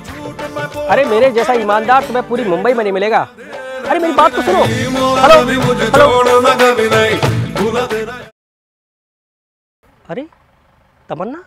अरे मेरे जैसा ईमानदार तुम्हें पूरी मुंबई में नहीं मिलेगा। अरे मेरी बात तो सुनो। Hello hello. अरे तमन्ना,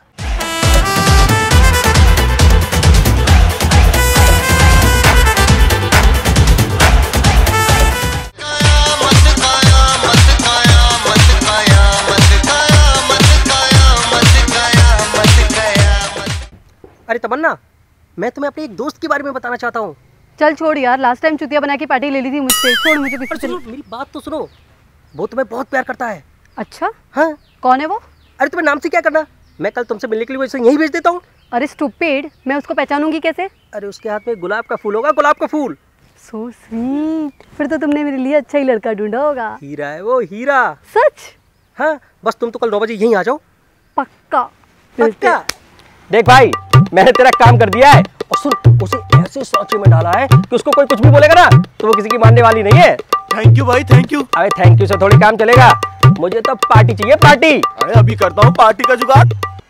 अरे तमन्ना, मैं तुम्हें अपने एक दोस्त के बारे में बताना चाहता हूँ। चल छोड़ यार, लास्ट टाइम चुतिया बना के पार्टी ले ली थी मुझसे। छोड़ मुझे कुछ। मेरी बात तो सुनो, वो तुम्हें बहुत प्यार करता है। अच्छा हाँ। कौन है वो? अरे तुम्हें नाम से क्या करना, मैं कल तुमसे मिलने के लिए वैसे यहीं भेज देता हूँ। अरे स्टूपिड, मैं उसको पहचानूंगी कैसे? अरे उसके हाथ में गुलाब का फूल होगा, गुलाब का फूल। सो स्वीट, फिर तो तुमने मेरे लिए अच्छा ही लड़का ढूंढा होगा। हीरा है वो, हीरा। सच? हाँ, बस तुम तो कल 9 बजे यहीं आ जाओ। पक्का पक्का। देख भाई, मैंने तेरा काम कर दिया है। और सुन, उसे ऐसे सांचे में डाला है कि उसको कोई कुछ भी बोलेगा ना तो वो किसी की मानने वाली नहीं है। थैंक यू भाई, थैंक यू। अरे थैंक यू से थोड़ी काम चलेगा, मुझे तो पार्टी चाहिए, पार्टी। अरे अभी करता हूँ पार्टी का जुगाड़।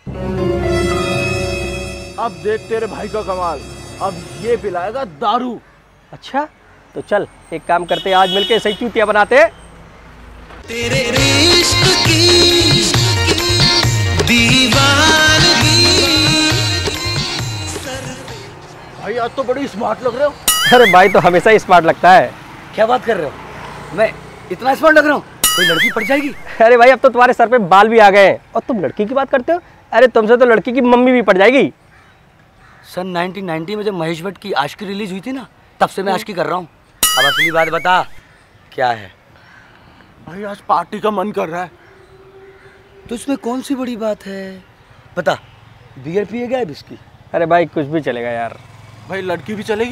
अब देख तेरे भाई का कमाल, अब ये पिलाएगा दारू। अच्छा तो चल एक काम करते, आज मिलके सही चूतिया बनाते। तेरे इश्क की दीवानगी। भाई आज तो बड़ी स्मार्ट लग रहे हो। अरे भाई तो हमेशा ही स्मार्ट लगता है। क्या बात कर रहे हो, मैं इतना स्मार्ट लग रहा हूँ? कोई लड़की पड़ जाएगी? अरे भाई अब तो तुम्हारे सर पे बाल भी आ गए हैं और तुम लड़की की बात करते हो। अरे तुमसे तो लड़की की मम्मी भी पड़ जाएगी। सन 1990 में जब महेश भट्ट की आशिकी रिलीज हुई थी ना, तब से मैं आशिकी कर रहा हूँ। अब असली बात बता क्या है? भाई आज पार्टी का मन कर रहा है। तो इसमें कौन सी बड़ी बात है, बता। बियर पिएगा या बिस्की? अरे भाई कुछ भी चलेगा यार। भाई लड़की भी चलेगी?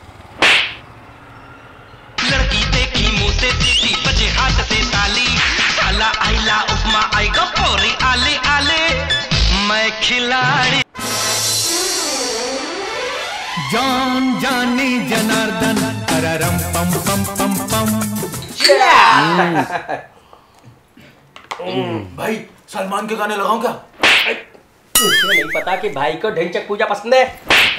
लड़की देखी मुंह से देखी, बजे हाथ से ताली, साला आइला उपमा आएगा पोरी आले आले, मैं खिलाड़ी। जान जानी जनार्दन तररम पम पम पम पम। भाई सलमान के गाने लगाऊं क्या? मुझे नहीं पता कि भाई को ढेंचक पूजा पसंद है।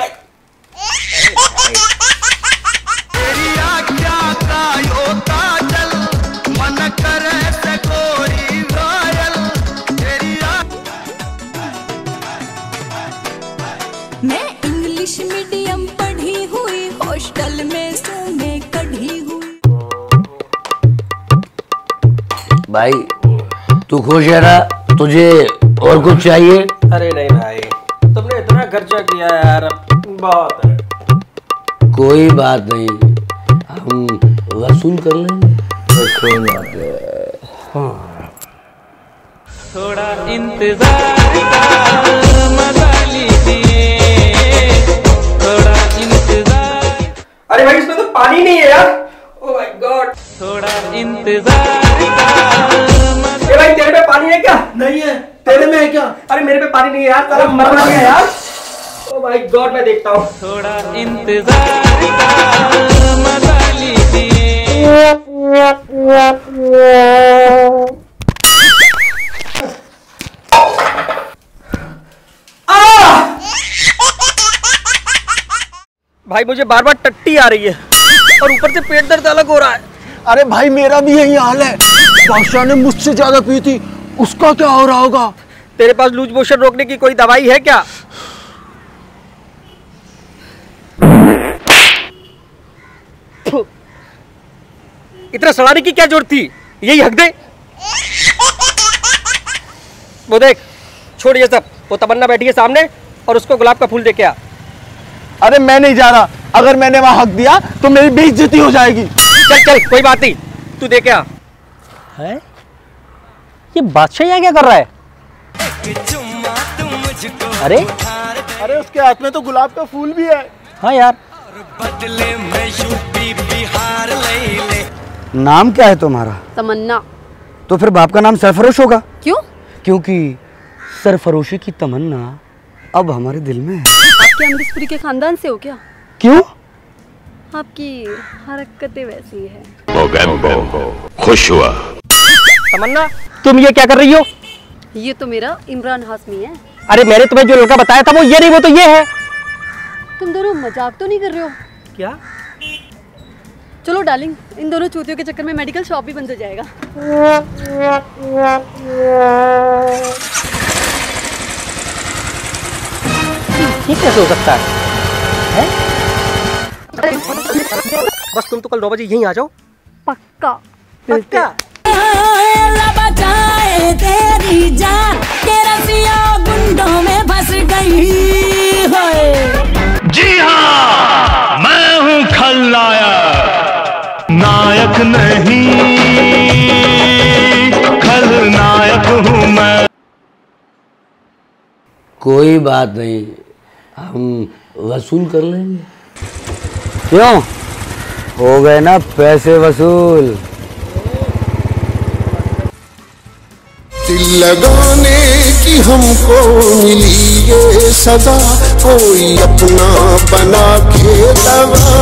तेरी आज्ञा का योता जल, मन करे से गोरी रॉयल। तेरी मैं इंग्लिश मीडियम पढ़ी हुई, हॉस्टल में सोने कढ़ी हुई। भाई तू खुश है ना? तुझे और कुछ चाहिए? अरे नहीं भाई, तुमने इतना खर्चा किया यार, बहुत है। कोई बात नहीं, हम वसूल कर लेंगे। थोड़ा इंतजार का मजा लीजिए, थोड़ा इंतजार। अरे भाई इसमें तो पानी नहीं है यार। Oh my god. थोड़ा इंतजार का ये भाई तेरे पे पानी है क्या? नहीं है। तेरे में है क्या? अरे मेरे पे पानी नहीं है यार, सारा मरना है यार। ओह माय गॉड, मैं देखता हूँ। थोड़ा इंतजार का मजा लीजिए। भाई मुझे बार बार टट्टी आ रही है और ऊपर से पेट दर्द अलग हो रहा है। अरे भाई मेरा भी यही हाल है। बादशाह ने मुझसे ज्यादा पी थी, उसका क्या हो रहा होगा? तेरे पास लूज मोशन रोकने की कोई दवाई है क्या? इतना सड़ाने की क्या जरूरत थी? यही हक दे। वो देख, छोड़ ये सब। वो तमन्ना बैठी है सामने और उसको गुलाब का फूल दे के आ। अरे मैं नहीं जा रहा, अगर मैंने वहां हक दिया तो मेरी बेइज्जती हो जाएगी। चल चल कोई बात नहीं, तू दे के आ। है? ये बादशाह यहाँ क्या कर रहा है? अरे अरे उसके हाथ में तो गुलाब का फूल भी है। हाँ यार। बदले में यूपी बिहार ले ले। नाम क्या है तुम्हारा? तमन्ना। तो फिर बाप का नाम सरफरोश होगा। क्यों? क्योंकि सरफरोशी की तमन्ना अब हमारे दिल में है। आपके अमरीशपुरी के खानदान से हो क्या? क्यों? आपकी हरकतें वैसी है। खुश हुआ। तमन्ना तुम ये क्या कर रही हो? ये तो मेरा इमरान हाशमी है। अरे मैंने तुम्हें जो लड़का बताया था वो ये नहीं, वो तो ये है। तुम दोनों मजाक तो नहीं कर रहे हो? क्या? चलो डार्लिंग, इन दोनों चूतियों के चक्कर में मेडिकल शॉप भी बंद हो जाएगा। ये कैसे हो सकता है? बस तुम तो कल 9 बजे यहीं आ जाओ। पक्का पक्का। तेरी जान तेरा सिया गुंडों में फंस गई है। जी हाँ, मैं हूँ खलनायक, नायक नहीं, खलनायक हूँ मैं। कोई बात नहीं, हम वसूल कर लेंगे। क्यों? हो गए ना पैसे वसूल। दिल लगाने की हमको मिली ये सजा, कोई अपना बना के लगा